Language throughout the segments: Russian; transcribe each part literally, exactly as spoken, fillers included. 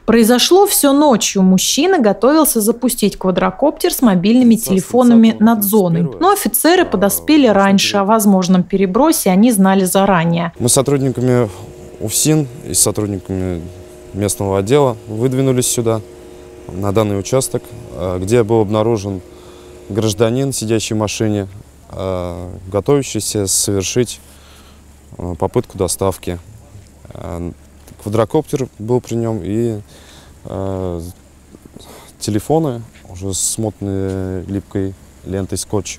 Произошло все ночью. Мужчина готовился запустить квадрокоптер с мобильными телефонами над зоной. Но офицеры подоспели раньше. О возможном перебросе они знали заранее. Мы с сотрудниками УФСИН и с сотрудниками местного отдела выдвинулись сюда, на данный участок, где был обнаружен гражданин, сидящий в машине, готовящийся совершить попытку доставки. Квадрокоптер был при нем и э, телефоны, уже смотанные липкой лентой скотч.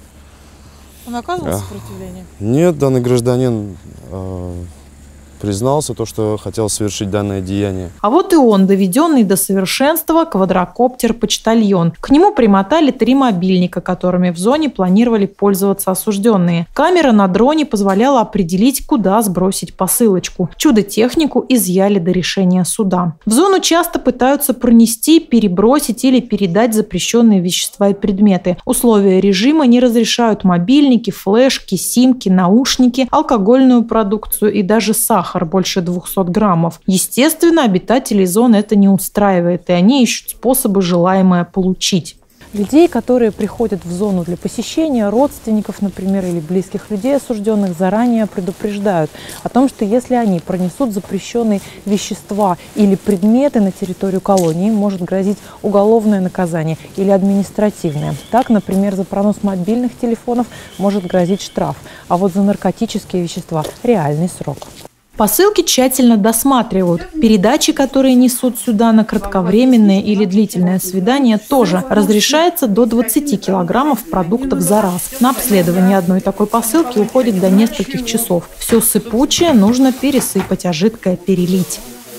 Он оказывал сопротивление? Нет, данный гражданин э, признался, то, что хотел совершить данное деяние. А вот и он, доведенный до совершенства квадрокоптер-почтальон. К нему примотали три мобильника, которыми в зоне планировали пользоваться осужденные. Камера на дроне позволяла определить, куда сбросить посылочку. Чудо-технику изъяли до решения суда. В зону часто пытаются пронести, перебросить или передать запрещенные вещества и предметы. Условия режима не разрешают мобильники, флешки, симки, наушники, алкогольную продукцию и даже сахар больше двухсот граммов. Естественно, обитателей зоны это не устраивает, и они ищут способы желаемое получить. Людей, которые приходят в зону для посещения, родственников, например, или близких людей осужденных, заранее предупреждают о том, что если они пронесут запрещенные вещества или предметы на территорию колонии, им может грозить уголовное наказание или административное. Так, например, за пронос мобильных телефонов может грозить штраф, а вот за наркотические вещества – реальный срок. Посылки тщательно досматривают. Передачи, которые несут сюда на кратковременное или длительное свидание, тоже. Разрешается до двадцати килограммов продуктов за раз. На обследование одной такой посылки уходит до нескольких часов. Все сыпучее нужно пересыпать, а жидкое перелить.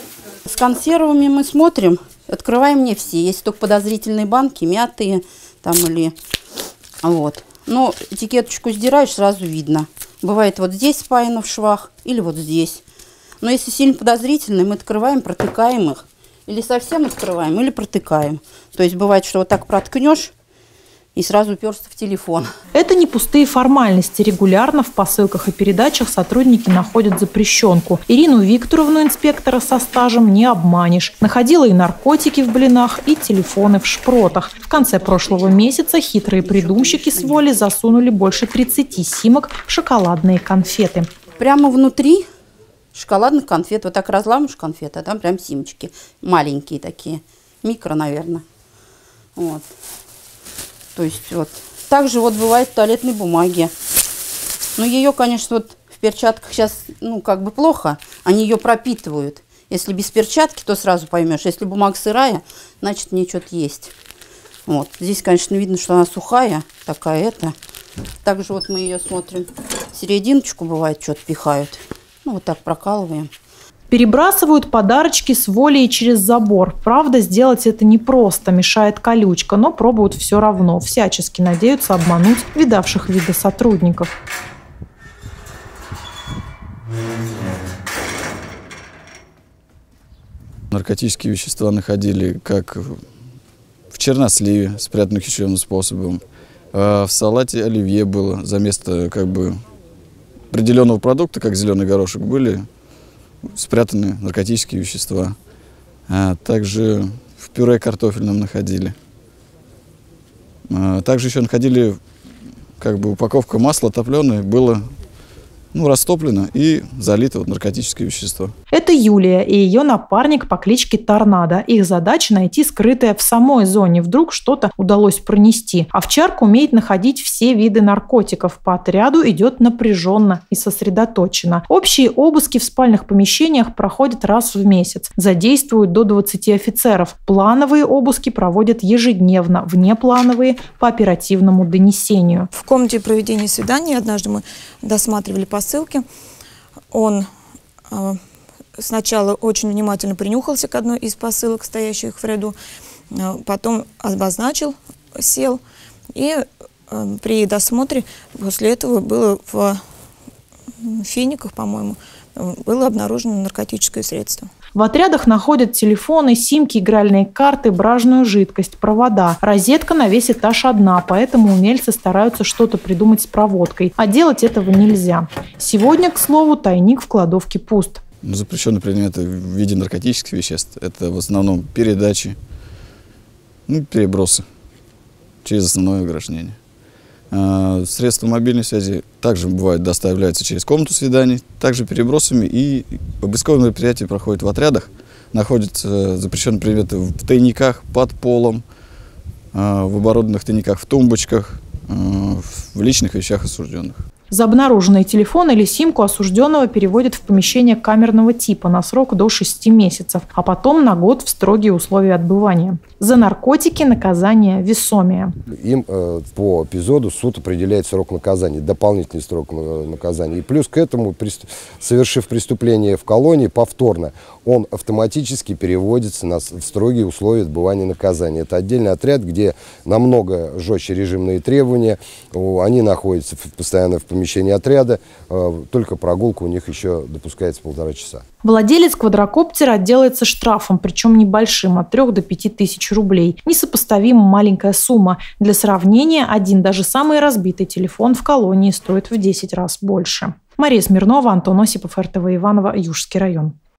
С консервами мы смотрим, открываем не все. Есть только подозрительные банки, мятые там или... Вот. Но этикеточку сдираешь, сразу видно. Бывает вот здесь спаяно в швах или вот здесь. Но если сильно подозрительные, мы открываем, протыкаем их. Или совсем открываем, или протыкаем. То есть бывает, что вот так проткнешь и сразу уперся в телефон. Это не пустые формальности. Регулярно в посылках и передачах сотрудники находят запрещенку. Ирину Викторовну, инспектора со стажем, не обманешь. Находила и наркотики в блинах, и телефоны в шпротах. В конце прошлого месяца хитрые придумщики с воли засунули больше тридцати симок в шоколадные конфеты. Прямо внутри шоколадных конфет. Вот так разламываешь конфеты, а там прям симочки. Маленькие такие. Микро, наверное. Вот. То есть вот. Также вот бывает в туалетной бумаге. Но ее, конечно, вот в перчатках сейчас, ну, как бы плохо. Они ее пропитывают. Если без перчатки, то сразу поймешь. Если бумага сырая, значит, в ней что-то есть. Вот. Здесь, конечно, видно, что она сухая. Такая это. Также вот мы ее смотрим. Серединочку бывает, что-то пихают. Ну, вот так прокалываем. Перебрасывают подарочки с волей через забор. Правда, сделать это непросто, мешает колючка, но пробуют все равно. Всячески надеются обмануть видавших виды сотрудников. Наркотические вещества находили как в черносливе, спрятанных хищным способом. В салате оливье было за место как бы определенного продукта, как зеленый горошек, были спрятаны наркотические вещества. А также в пюре картофельном находили. А также еще находили как бы упаковка масла топленое, было ну, растоплено и залито вот наркотическое вещество. Это Юлия и ее напарник по кличке Торнадо. Их задача найти скрытое в самой зоне. Вдруг что-то удалось пронести. Овчарка умеет находить все виды наркотиков. По отряду идет напряженно и сосредоточенно. Общие обыски в спальных помещениях проходят раз в месяц. Задействуют до двадцати офицеров. Плановые обыски проводят ежедневно. Внеплановые – по оперативному донесению. В комнате проведения свиданий однажды мы досматривали посылки. Он э, сначала очень внимательно принюхался к одной из посылок, стоящих в ряду, э, потом обозначил, сел, и э, при досмотре после этого было в финиках, по-моему, было обнаружено наркотическое средство. В отрядах находят телефоны, симки, игральные карты, бражную жидкость, провода. Розетка на весь этаж одна, поэтому умельцы стараются что-то придумать с проводкой. А делать этого нельзя. Сегодня, к слову, тайник в кладовке пуст. Запрещенные предметы в виде наркотических веществ – это в основном передачи, ну, перебросы через основное ограждение. А средства мобильной связи также бывает доставляются через комнату свиданий, также перебросами, и обысковые мероприятия проходят в отрядах. Находятся запрещенные предметы в тайниках, под полом, в оборудованных тайниках, в тумбочках, в личных вещах осужденных. За обнаруженный телефон или симку осужденного переводят в помещение камерного типа на срок до шести месяцев, а потом на год в строгие условия отбывания. За наркотики наказание весомее. Им э, по эпизоду суд определяет срок наказания, дополнительный срок наказания. И плюс к этому, приступ, совершив преступление в колонии повторно, он автоматически переводится на, в строгие условия отбывания наказания. Это отдельный отряд, где намного жестче режимные требования. Они находятся постоянно в помещении отряда, только прогулка у них еще допускается полтора часа. Владелец квадрокоптера отделается штрафом, причем небольшим, от трёх до пяти тысяч рублей. Несопоставимо маленькая сумма. Для сравнения, один даже самый разбитый телефон в колонии стоит в десять раз больше. Мария Смирнова, Антон Осипов, эр тэ вэ Иваново, Южский район.